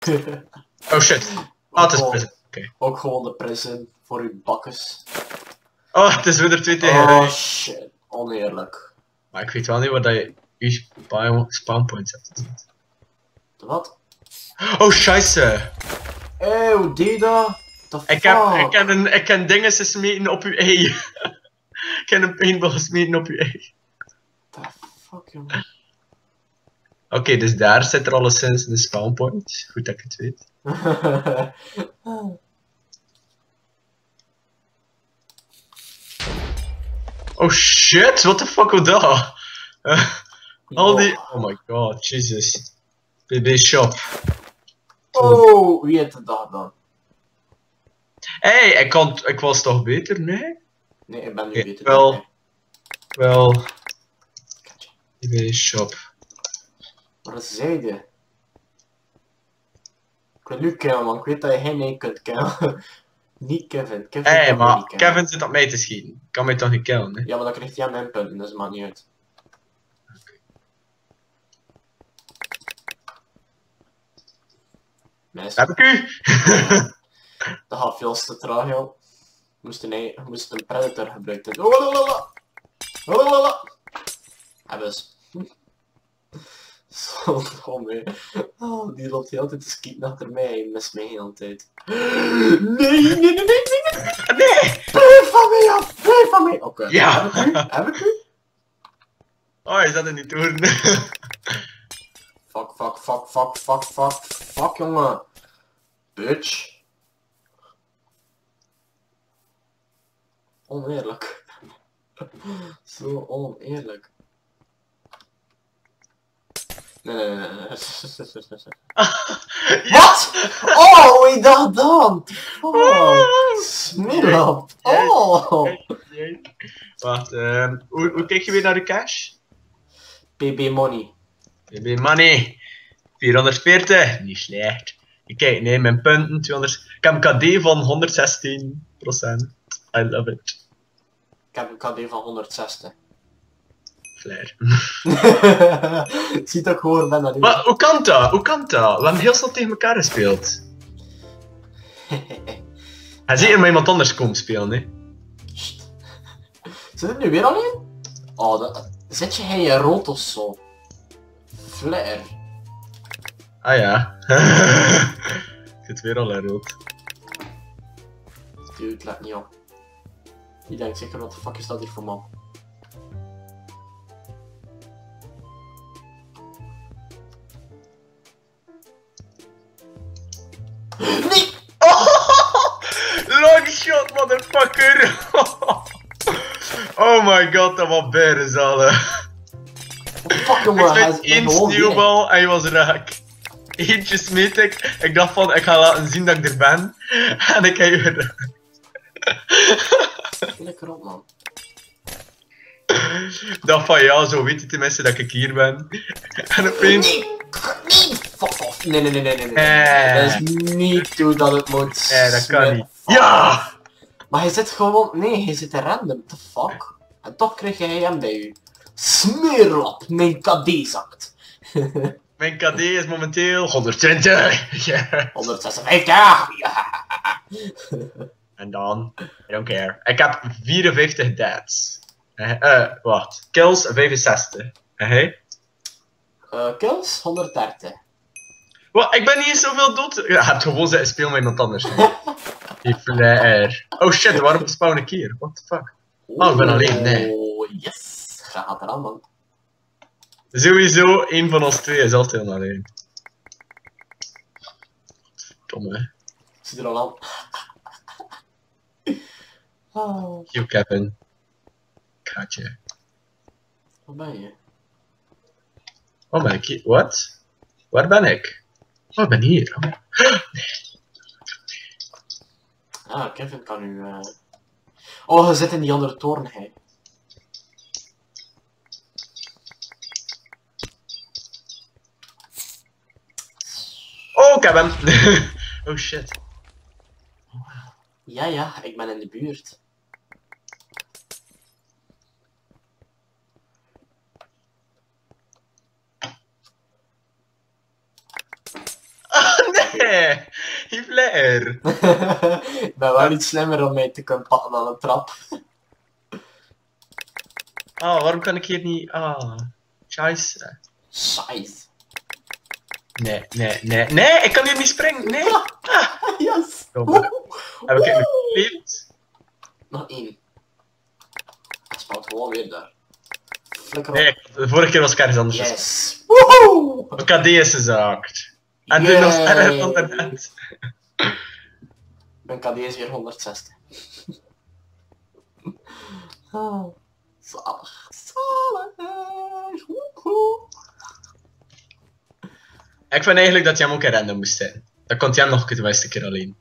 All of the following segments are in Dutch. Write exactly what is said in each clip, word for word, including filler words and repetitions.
Oh shit. Ah, het is prison. Oké. Okay. Ook gewoon de prison voor uw bakkes. Oh, het is weer twee tegen. Oh shit, oneerlijk. Maar ik weet wel niet waar dat je je spawn points hebt gezet. Wat? Oh, scheisse. Hé, hoe deed je dat? Ik heb, ik heb een, ik heb dingen gesmeten op uw ei. Ik heb een paintball gesmeten op uw ei. The fuck, jongen. Oké, okay, dus daar zit er alleszins een spawn point. Goed dat ik het weet. Oh shit, what the fuck was dat? Uh, al die... Oh my god, Jesus. B B Shop. Oh, wie heeft het dat dan? Hé, hey, ik, kan, ik was toch beter, nee? Nee, ik ben nu okay, beter. Wel, dan wel... B B Shop. Waar zei je? Ik wil nu killen, man. Ik weet dat je geen nee kunt killen. Niet Kevin. Kevin Hé, hey, maar niet Kevin zit op mij te schieten. Ik kan mij toch niet killen, hè? Ja, maar dan krijgt hij mijn punten, dus het maakt niet uit. Nice. Heb ik u? Dat gaat veel te traag, joh. Moest een, moest een predator gebruikt hebben. Oh, lalalala. Lalalala. Hebben ze. Zo dom, hè. Oh, die loopt heel tijd te skieten achter mij en mist mij heel de tijd. Nee, nee, nee, nee, nee, nee. Nee! Blijf van mij af! Blijf van mij! Oké, okay. Ja. Heb ik u? Heb ik u? Oh, je zat er niet door. Fuck, fuck, fuck, fuck, fuck, fuck, fuck, jongen. Bitch. Oneerlijk. Zo oneerlijk. Nee, nee, nee, nee. Wat? Oh, hoe je dat dan? Oh, smirrap. Oh. Wacht, uh, hoe, hoe kijk je weer naar de cash? P B money. P B money. vierhonderdveertig. Niet slecht. Kijk, nee, mijn punten. tweehonderd. Ik heb een K D van honderdzestien procent. I love it. Ik heb een K D van honderdzestig. Flair. Ik zie het ook gewoon ben dat niet. Maar hoe kan dat? Hoe kan dat? We hebben heel snel tegen elkaar gespeeld. Hij ziet er met iemand anders komen spelen, hè? Zit het nu weer alleen? Oh, dat... Zet je hij rood of zo? Flair. Ah ja. Ik zit weer al in rood. Dude, let niet op. Die denkt zeker, wat de fuck is dat hier voor man? Nee! Oh, long shot, motherfucker! Oh my god, dat was berenzalen. Fuck jongen, ik smeet één sneeuwbal en je was raak. Eentje smeet ik, ik dacht van ik ga laten zien dat ik er ben. En ik heb je raak. Lekker op man. Ik dacht van ja, zo weet je tenminste dat ik hier ben. En opeens... Nee! Nee! Fuck off! Nee, nee, nee, nee, nee, nee. Eh. Dat is niet hoe dat het moet. Nee, dat kan niet. Ja! Maar hij zit gewoon... Nee, hij zit random. The fuck? En toch krijg jij hem bij u. Smeer op! Mijn K D zakt. Mijn K D is momenteel honderdtwintig. Yeah. honderdzesenvijftig! Ja. En dan... I don't care. Ik heb vierenvijftig deaths. Eh, uh, wacht. Kills vijfenzestig. En hij? Uh, kills honderddertig. Wat? Ik ben niet eens zoveel dood. Je hebt gewoon zitten spelen met iemand anders. Die flair. Oh shit, waarom spawn ik hier? What the fuck? Oh, ik ben alleen, nee. Oh, yes. Ga gaat eraan, man. Sowieso, één van ons twee is altijd helemaal alleen. Domme, hè. Ik zie er al aan. Oh. Yo, Kevin. Kaatje. Waar ben je? Oh, ben ik hier? Wat? Waar ben ik? Oh, ik ben hier. Oh. Nee. Ah, Kevin kan nu... Uh... Oh, hij zit in die andere toren, hij. Oh, ik heb hem. Oh shit. Ja, ja, ik ben in de buurt. Oh, nee. Nee, die flair. Ik ben wel iets slimmer om mij te kunnen pakken dan een trap. Ah, waarom kan ik hier niet... Ah, scheisse. Scheisse. Nee, nee, nee, nee, ik kan hier niet springen, nee. Ah, Yes! domme. Heb ik nog geleefd? Nog één. Hij spant gewoon weer daar. Flikker op. Nee, de vorige keer was ik ergens anders. Yes! Woehoe! Ik had deze gezaakt. En nu nog sneller dan daarnet. Mijn K D is weer honderdzestig. Ah, zalig. Zalig. Woehoe. Ik vind eigenlijk dat jij hem ook in random moest zijn. Dan kon jij nog de beste keer alleen.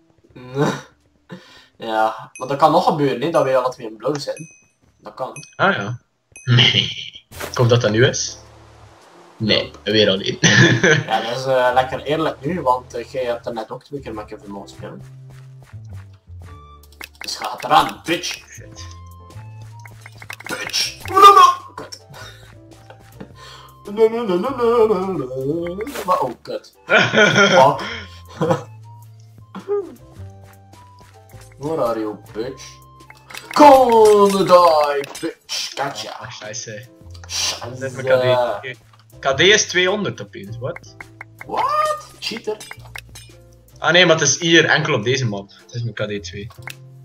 Ja, maar dat kan nog gebeuren, hè, dat wij alle twee in blauw zijn. Dat kan. Ah ja. Nee. Ik hoop dat dat nu is. Nee, weer alleen. Ja, dat is uh, lekker eerlijk nu, want uh, jij hebt er net ook twee keer met Kevin mogen spelen. Dus ga het eraan, bitch! Shit. Bitch! Kut. Maar oh, kut. Fuck. Where are you, bitch? Gonna die, bitch! Gotcha! Ah, scheisse. Scheisse. Dit is mijn K D. K D is tweehonderd opeens, wat? What? Cheater? Ah nee, maar het is hier enkel op deze map. Het is mijn K D twee.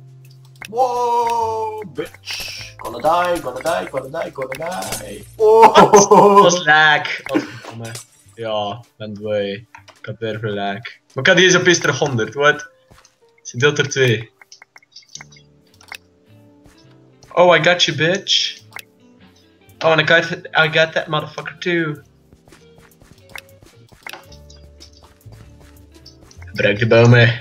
Wow, bitch! Gonna die, gonna die, gonna die, gonna die. Oh! Dat was lag. Godverdomme. Ja, ben blij. Ik had weer veel lag. Maar K D is opeens terug honderd, wat? Ze deelt er twee. Oh, I got you, bitch. Oh, and I got, I got that motherfucker too. Gebruik de bomen.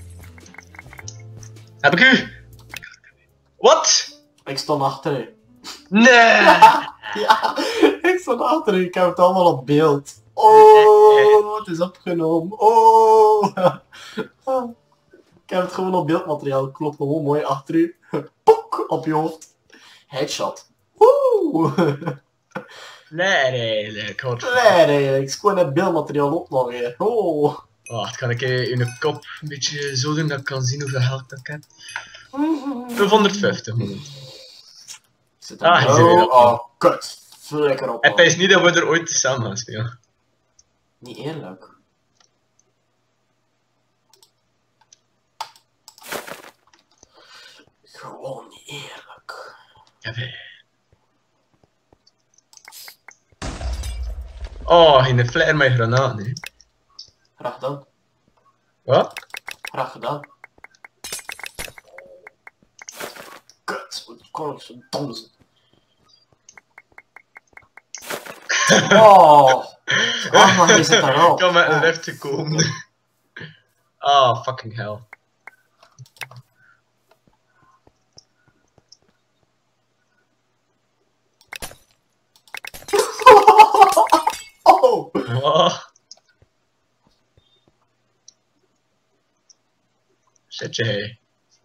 Heb ik u? Wat? Ik stond achter u. Nee! Ja, ik stond achter u. Ik heb het allemaal op beeld. Oh, het is opgenomen. Oh. Ik heb het gewoon op beeldmateriaal. Klopt gewoon mooi achter u. Pok, op je hoofd. Headshot. Woe. Nee, nee, nee, ik hoor het. Nee, nee, ik gewoon het beeldmateriaal op nog weer. Oh. Wacht, kan ik in de kop een beetje zo doen dat ik kan zien hoeveel geld ik heb? vijfhonderdvijftig moment. Zit Ah, er je zit weer op. oh, kut. Flikker op. Het is niet dat we er ooit samen gaan spelen. Niet eerlijk. Gewoon niet eerlijk. Ja, oh, in de flair met granaten, hè. Graag gedaan. Wat? Graag gedaan. Kut, hoe kon ik zo dom zijn? Oh! Ah, maar je zit daar wel. Ik kan met een Oh. lift te komen. Ah, fucking hell. Oh! Wat? Shit, hey.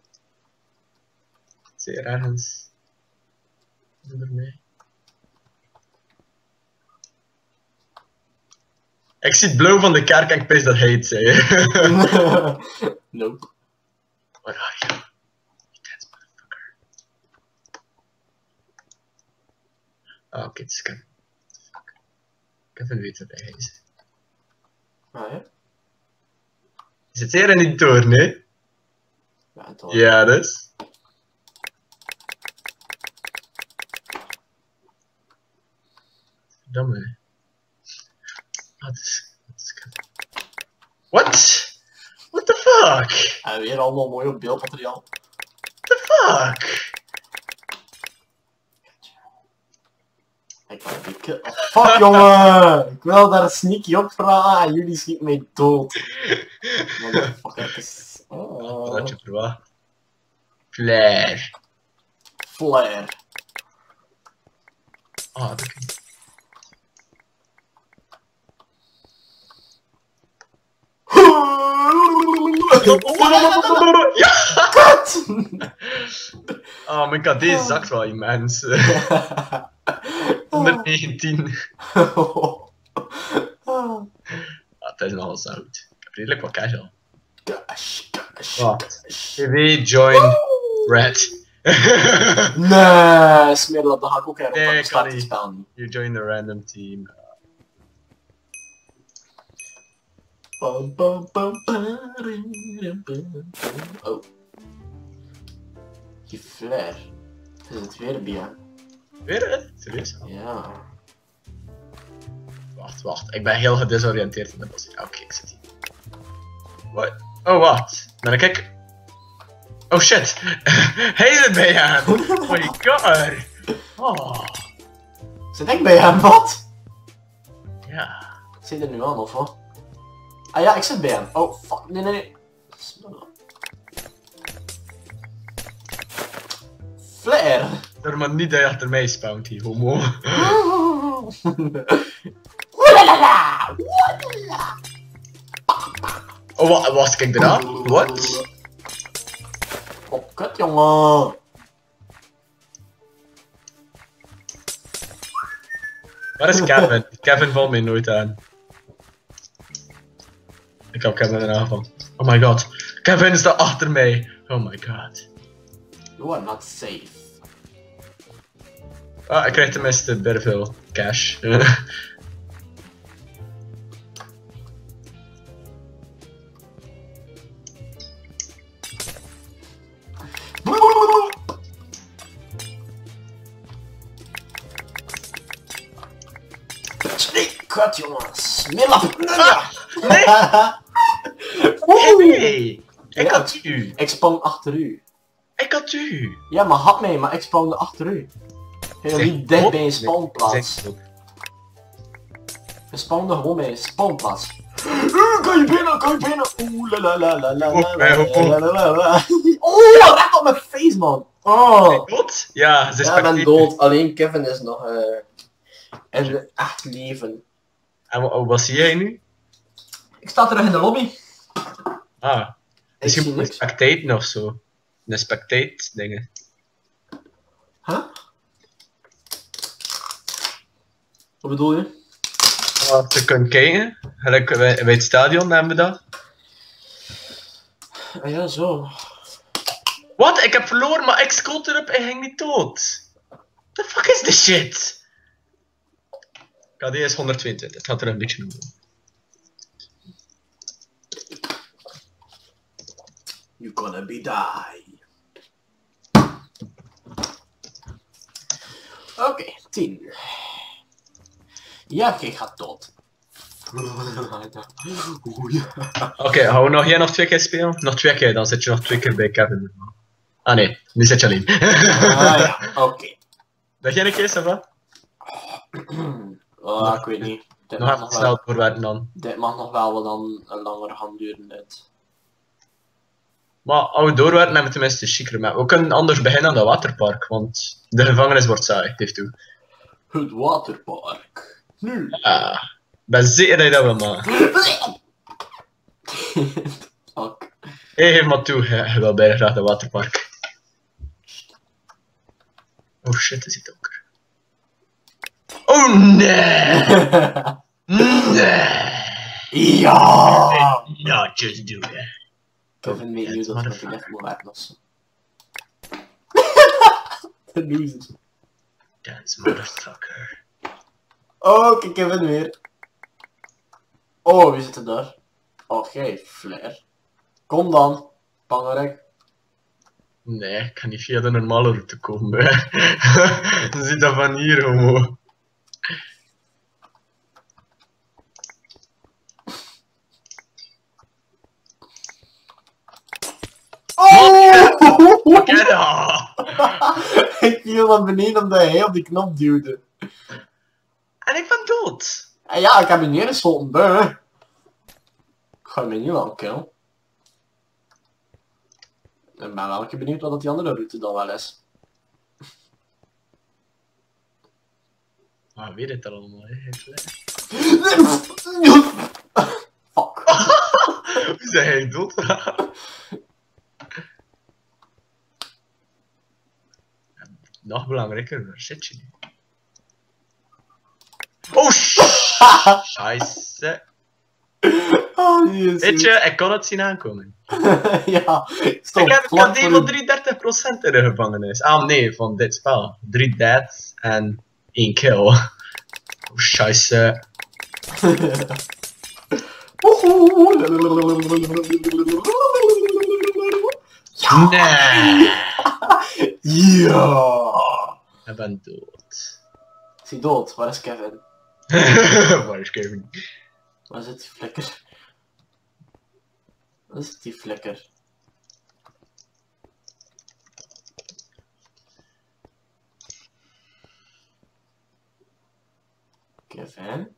Zie je ergens? Onder mij? Ik zie het blauw van de kerk en ik pijs dat hij het zei. Nope. Where are you? Intense motherfucker. Ah, oké, okay, het is Kevin. Fuck. Kevin weet dat hij is. Ah ja? Je zit hier in die toren, hè? Ja, toch. Ja, dus. Verdomme. Wat is... Wat is Kevin? What? What the fuck? En weer allemaal mooi op beeldmateriaal. What the fuck? Ik ben een beetje... Oh, fuck jongen! Ik wil daar een sneaky op vragen en jullie schieten mij dood. Motherfuckers. Oh. Wat had je verwacht? Flair. Flare. Ah, dat kan niet. Ja! Kut! Ah, mijn K D zakt wel immens. honderdnegentien. Ah, het is nogal zout. redelijk wat cash al. Cash, cash, Wat? cash. T V, join, red. Nee, smeer op, dan ga ik ook even Nee, op. Dan kan staat het niet. spel niet. You join the random team. Pam, pam, pam, pam, pam. Oh. Die flare. Is het weer bij? Weer het? Serieus? Ja. Wacht, wacht. Ik ben heel gedesoriënteerd in de bos. Oké, okay, ik zit hier. What? Oh, wat? Ben ik ik? Oh shit! Hij is er bij hem! Oh my god! Oh. Zit ik bij hem, wat? Ja. Zit je er nu aan, of wat? Ah ja, ik zit bij hem. Oh, fuck. Nee, nee, nee. Flare! Door maar niet dat je achter mij spawnt, die homo. Oelalala! Oelalala! Oh, wat was ik eraan? Wat? Oh, kut, jongen! Waar is Kevin? Kevin valt mij nooit aan. Ik heb Kevin eraan van. Oh my god. Kevin is daar achter mij. Oh my god. You are not safe. Ah, ik krijg tenminste best veel cash. Nee, kut, jongens! Middelap! Nee! Hey! Ik had u! Ik sprong achter u. Ik had u! Ja, maar had mij, maar ik sprong achter u. Je bent niet dicht bij een spawnplaats. Zeg ook. Je spawnde gewoon bij een spawnplaats. Uh, kan je binnen, kan je binnen? Oeh, la la la la la la la la la la. Oh, recht op mijn face, man. Oh. Dood? Ja, ze is Ja, ik ben dood. Alleen Kevin is nog uh, in echt leven. En wa- wat zie jij nu? Ik sta terug in de lobby. Ah, Ik misschien zie moet je niks. spectaten of zo. Een spectate dingen. Huh? Wat bedoel je? Als je kunt kijken, gelijk bij, bij het stadion hebben we dat. Ah ja, zo. Wat? Ik heb verloren, maar ik schoot erop en ging niet dood. The fuck is this shit? K D is honderdtwintig, het gaat er een beetje om. You gonna be die. Oké, okay, tien. Ja, ik ga dood. Oké, okay, gaan we nog jij nog twee keer spelen? Nog twee keer, dan zit je nog twee keer bij Kevin. Ah nee, nu zit je alleen. Ah ja, oké. Okay. Ben jij een keer, Sava? Oh, ik weet niet. Dit Nog mag even nog, snel wel, doorwerken dan. dit mag nog wel wat dan langer gaan duren. Dit. Maar als we doorwerken, hebben we tenminste chiquer. Maar we kunnen anders beginnen aan dat waterpark, want de gevangenis wordt saai, geef toe. Het waterpark. Nu. Ah, ik ben zeker dat je dat wil maken. Fuck. Hey, geef maar toe, je, je wil bijna graag dat waterpark. Oh shit, is het ook. Oh nee! Nee! Ja! Not just do that. Kevin weet nu dat het met echt moet werken ofzo. De loser. Dance motherfucker. Oh, kijk Kevin weer. Oh, wie zit er daar? Oh, gij, Flair. Kom dan, Pangerek. Nee, ik kan niet via de normale route komen. Dan zit dat van hier, homo. Oh! Get off! Ik viel naar beneden omdat hij op die knop duwde. En ik ben dood. En ja, ik heb je neergeschoten, buh. Ik ga je me nu aan killen. Ik ben wel een keer benieuwd wat die andere route dan wel is. Ah, weet het allemaal, hè? Fuck. Hoe zijn jij dood? Nog belangrijker, waar zit je nu? Oh, scheisse. Oh, die is Weet je, ik kon het zien aankomen. ja, stop. Ik heb vlak een voor van u. drieëndertig procent in de gevangenis. Ah nee, van dit spel. Drie deaths en één kill. Oh, scheisse. Nee. Ja. Ik ben dood. Is hij dood? Waar is Kevin? Waar is Kevin? Waar zit die flikker? Waar zit die flikker? Kevin?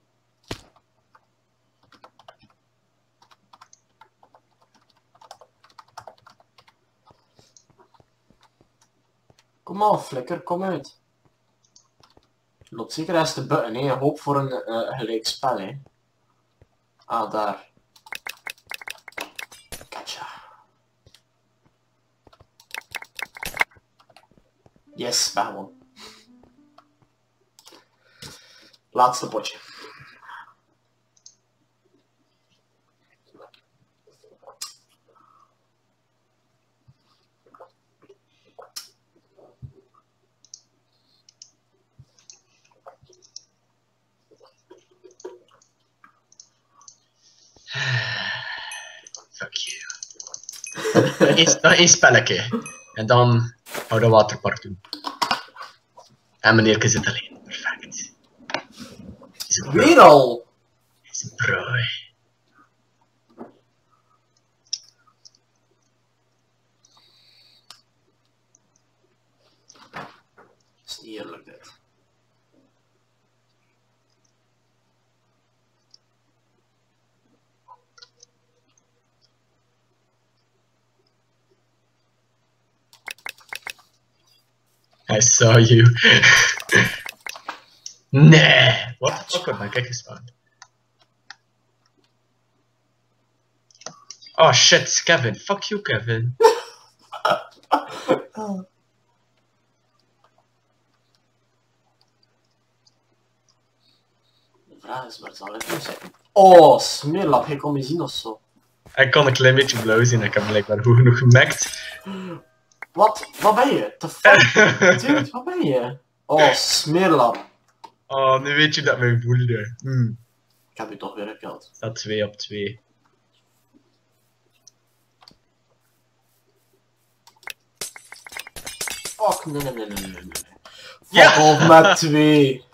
Kom op, flikker, kom uit. Je loopt zeker eens te butten, hè. Hoop voor een uh, gelijk spel, hè. Ah, daar. Gotcha. Yes, ben gewoon. Laatste potje. Fuck you. Eens, nog één spelletje. En dan hou de waterpark doen. En meneerke zit alleen. Perfect. Is een Weer al! Is een prooi. Is niet eerlijk dit. I saw you. Nee. What the fuck, wat ben ik gespaard? Oh shit, Kevin. Fuck you, Kevin. De vraag is, waar zal ik nu zitten? Oh, smeerlap, hij kon me zien of zo. Ik kon een klein beetje blauw zien, ik heb blijkbaar goed genoeg gemakt. Wat? Wat ben je? The fuck? Dude, wat ben je? Oh, smeerlap. Oh, nu weet je dat mij voelde. Hmm. Ik heb je toch weer gekild. Staat twee op twee. Fuck, nee, nee, nee, nee, nee, nee. Fuck Ja! off met twee.